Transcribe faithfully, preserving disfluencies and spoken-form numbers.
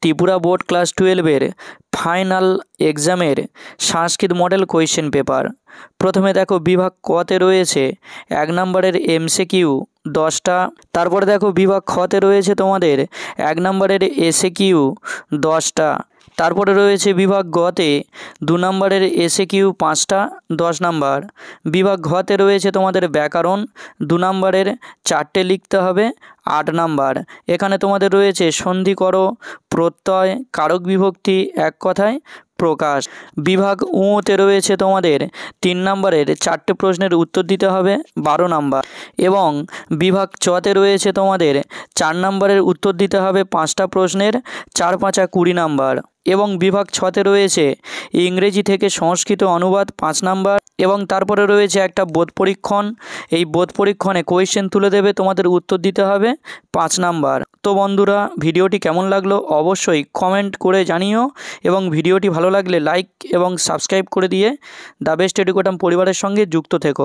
Tripura board class টুয়েলভের final এক্সামের Sanskrit model question paper. প্রথমে দেখো বিভাগ কতে রয়েছে এক নম্বরের এমসিকিউ দশটা। তারপরে দেখো বিভাগ খতে রয়েছে তোমাদের এক নম্বরের এসএকিউ দশটা। তারপরে রয়েছে বিভাগ গতে দু নম্বরের এসএকিউ পাঁচটা দশ নম্বর। বিভাগ ঘতে রয়েছে তোমাদের ব্যাকরণ দু নম্বরের চারটে লিখতে হবে আট নাম্বার। এখানে তোমাদের রয়েছে সন্ধি করো, প্রত্যয়, কারক বিভক্তি, এক কথায় প্রকাশ। বিভাগ উতে রয়েছে তোমাদের তিন নম্বরের চারটে প্রশ্নের উত্তর দিতে হবে বারো নাম্বার। এবং বিভাগ চতে রয়েছে তোমাদের চার নম্বরের উত্তর দিতে হবে পাঁচটা প্রশ্নের, চার পাঁচা কুড়ি নাম্বার। এবং বিভাগ ছতে রয়েছে ইংরেজি থেকে সংস্কৃত অনুবাদ পাঁচ নাম্বার। এবং তারপরে রয়েছে একটা বোধ পরীক্ষণ। এই বোধ পরীক্ষণে কোয়েশ্চেন তুলে দেবে, তোমাদের উত্তর দিতে হবে পাঁচ নাম্বার। তো বন্ধুরা, ভিডিওটি কেমন লাগলো অবশ্যই কমেন্ট করে জানিও, এবং ভিডিওটি ভালো লাগলে লাইক এবং সাবস্ক্রাইব করে দিয়ে দ্য বেস্ট এডুকেটর পরিবারের সঙ্গে যুক্ত থেকো।